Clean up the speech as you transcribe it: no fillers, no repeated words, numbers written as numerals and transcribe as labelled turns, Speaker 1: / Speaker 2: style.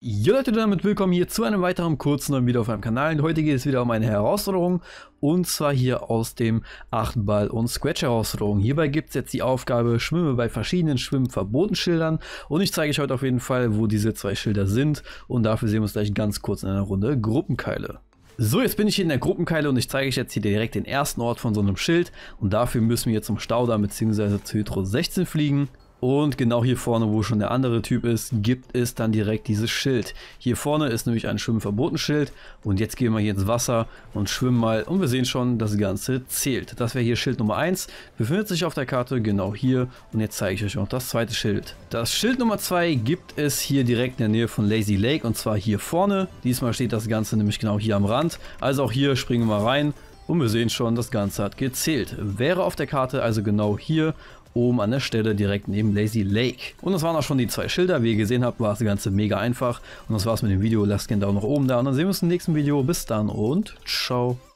Speaker 1: Jo Leute, damit willkommen hier zu einem weiteren kurzen neuen Video auf meinem Kanal. Und heute geht es wieder um eine Herausforderung, und zwar hier aus dem 8-Ball- und Scratch-Herausforderung. Hierbei gibt es jetzt die Aufgabe, schwimme bei verschiedenen Schwimmverboten-Schildern, und ich zeige euch heute auf jeden Fall, wo diese zwei Schilder sind, und dafür sehen wir uns gleich ganz kurz in einer Runde Gruppenkeile. So, jetzt bin ich hier in der Gruppenkeile und ich zeige euch jetzt hier direkt den ersten Ort von so einem Schild, und dafür müssen wir jetzt zum Staudamm bzw. zu Hydro 16 fliegen. Und genau hier vorne, wo schon der andere Typ ist, gibt es dann direkt dieses Schild. Hier vorne ist nämlich ein Schwimmverbotenschild, und jetzt gehen wir hier ins Wasser und schwimmen mal, und wir sehen schon, das Ganze zählt. Das wäre hier Schild Nummer 1, befindet sich auf der Karte genau hier, und jetzt zeige ich euch noch das zweite Schild. Das Schild Nummer 2 gibt es hier direkt in der Nähe von Lazy Lake, und zwar hier vorne. Diesmal steht das Ganze nämlich genau hier am Rand, also auch hier springen wir mal rein, und wir sehen schon, das Ganze hat gezählt. Wäre auf der Karte also genau hier oben an der Stelle direkt neben Lazy Lake. Und das waren auch schon die zwei Schilder. Wie ihr gesehen habt, war das Ganze mega einfach. Und das war's mit dem Video. Lasst gerne einen Daumen nach oben da, und dann sehen wir uns im nächsten Video. Bis dann und ciao.